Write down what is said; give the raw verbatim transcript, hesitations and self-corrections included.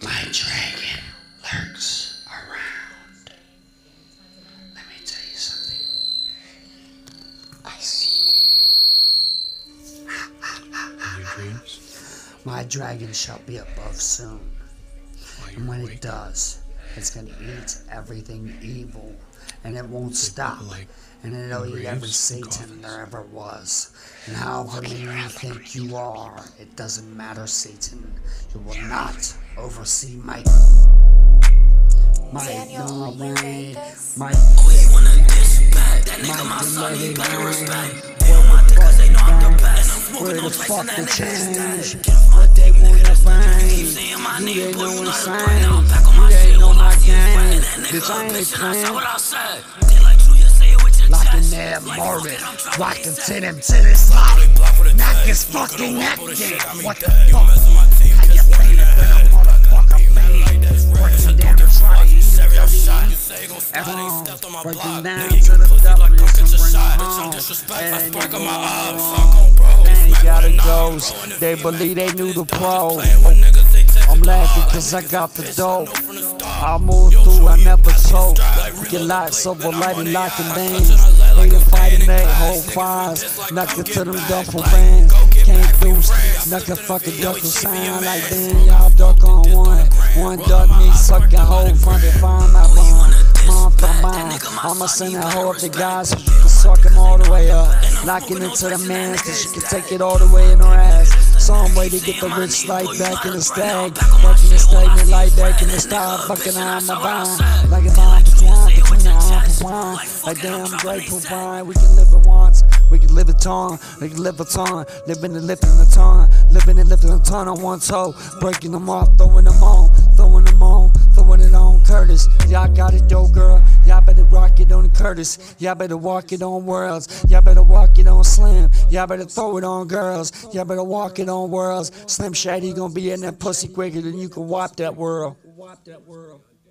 My dragon lurks around. Let me tell you something. I see you. In your dreams? My dragon shall be above soon. And when it does, it's going to eat everything evil. And it won't stop. And it'll eat every Satan there ever was. And however many you think you are, it doesn't matter, Satan. You will not oversee my my young reign, my oh, you wanna disrespect that nigga, my son, you better respect. They on my dick cause they know I'm the best. where the fuck the change? What they wanna find? You ain't know what's saying. You ain't know my game. Bitch, I ain't playing. Locking there, Marvin. Rocking to them to this lot. Knock his fucking neck in. What the fuck? How you playing it with a motherfucker man? Working down the try to eat a everyone working down to the W and bring them home. And they got a ghost. They believe they knew the pro. I'm laughing cause I got the dope. I move through, I never told. Get lots of lighting, locking names. Hating, fighting, they hold fires. Knocking to them duffel bands. Can't do, knocking fucking duffel sound like damn, y'all duck on one. One duck me sucking whole front and find my bond. Mom for mine. I'ma send that hoe up to guys so she can suck him all the way up. Locking into the man so she can take it all the way in her ass. Some way to get the rich light back in the stag. Back in the statement, light back in the style. Fucking on my vine. Like a vine between, between the arm and wine. Like damn, grateful vine. We can live it once. We can live a ton. We can live a ton. Living and lifting a ton. Living and lifting a ton on one toe. Breaking them off, throwing them on. Throwing them on. Throwing it on Curtis. Y'all got it though, girl. Y'all better rock it on Curtis. Y'all better walk it on Worlds. Y'all better walk it on Slim. Y'all better throw it on girls. Y'all better walk it on Worlds. Slim Shady gonna be in that pussy quicker than you can wop that world. Wop that world.